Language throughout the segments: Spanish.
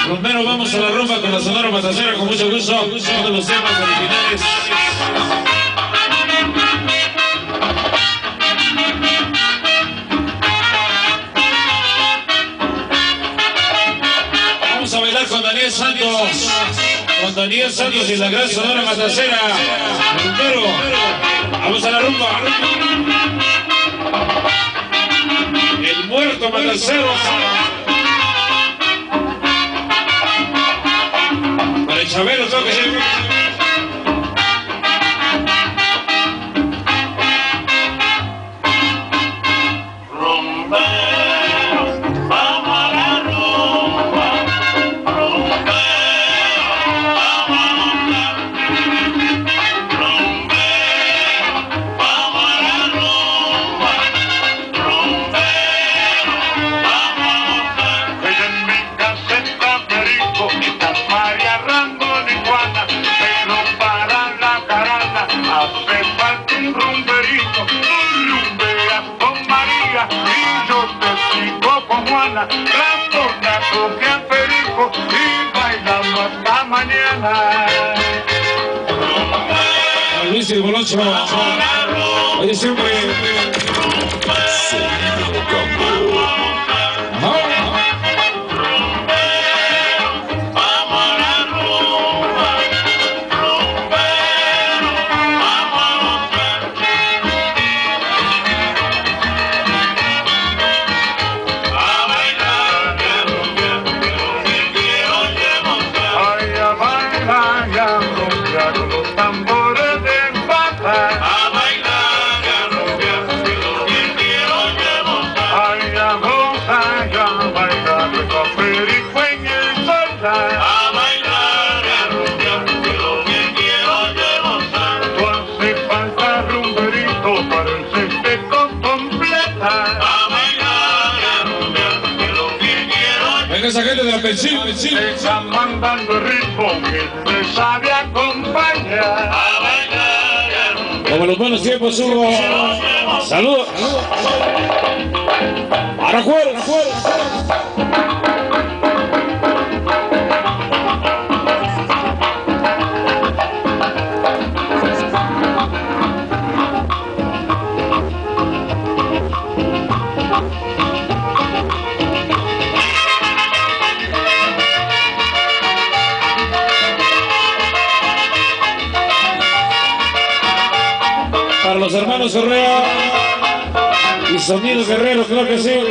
Primero vamos a la rumba con la Sonora Matancera, con mucho gusto. Uno de los temas originales. Vamos a bailar con Daniel Santos. Con Daniel Santos y la gran Sonora Matancera. Primero, vamos a la rumba. El muerto matancero. Para el Chabelo, toque. Transporta toque a Perico y bailamos hasta mañana. Luis y Bolocho. Oye, siempre. Esa gente de la Pensil. Están mandando el ritmo que te sabe acompañar. Como los buenos tiempos, Hugo. Saludos. Para afuera. Para los hermanos Correa y Sonido Guerrero, creo que sí.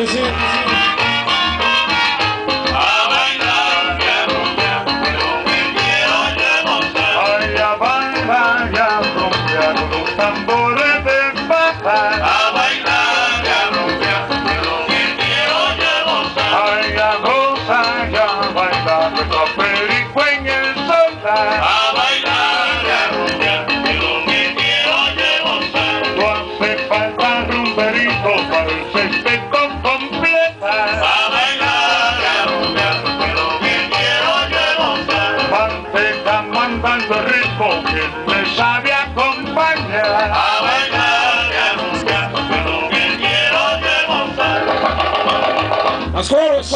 A bailar, ya rumbia, pero me quiero demostrar. Ay, a bailar, ya rumbia, con los tambores de pata. A bailar, ya rumbia, pero me quiero demostrar. Ay, a gozar, ya bailar, con el perico en el soltar. A bailar, ya rumbia, pero me quiero demostrar. No hace falta rumberito para el sexteto completa. A bailar, ya rumbia, pero me quiero demostrar. Manteca mandando el ritmo que me sabe acompañar. A bailar, ya rumbia, pero me quiero demostrar. ¡Más coros!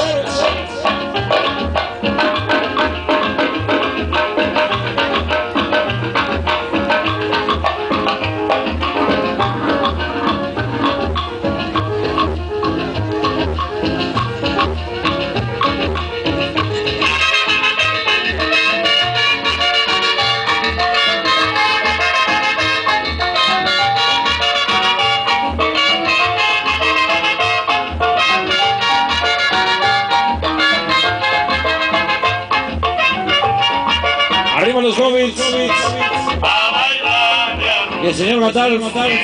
Arriba los Hobbits. A bailar, ya Y el señor Matal.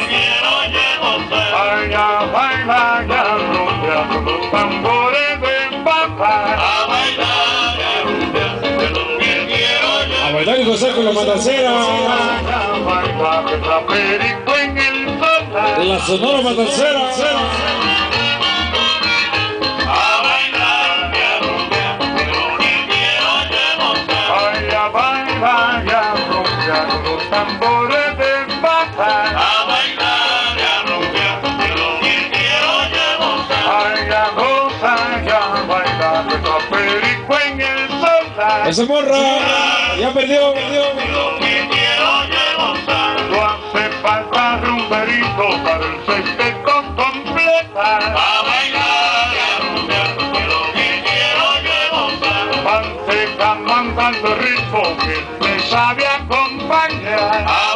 Ay, a bailar, ya rumbia, con los tambores de papa. A bailar, ya rumbia, pero me quiero A bailar y gozar con la Matancera. a bailar, con la perico en el soltar. La Sonora Matancera. A bailar, ya rumbia, pero me quiero demostrar. Ay, a bailar, ya rumbia, con los tambores de papa. A bailar, ya rumbia, pero me quiero demostrar. Ay, a gozar, ya bailar, con la perico en el soltar. Ese morra ya perdió. Lo que quiero es gozar. No hace falta rumberito para el sexteto completa. A bailar y a rumbear, que lo que quiero es gozar. Manteca mandando ritmo que te sabe acompañar.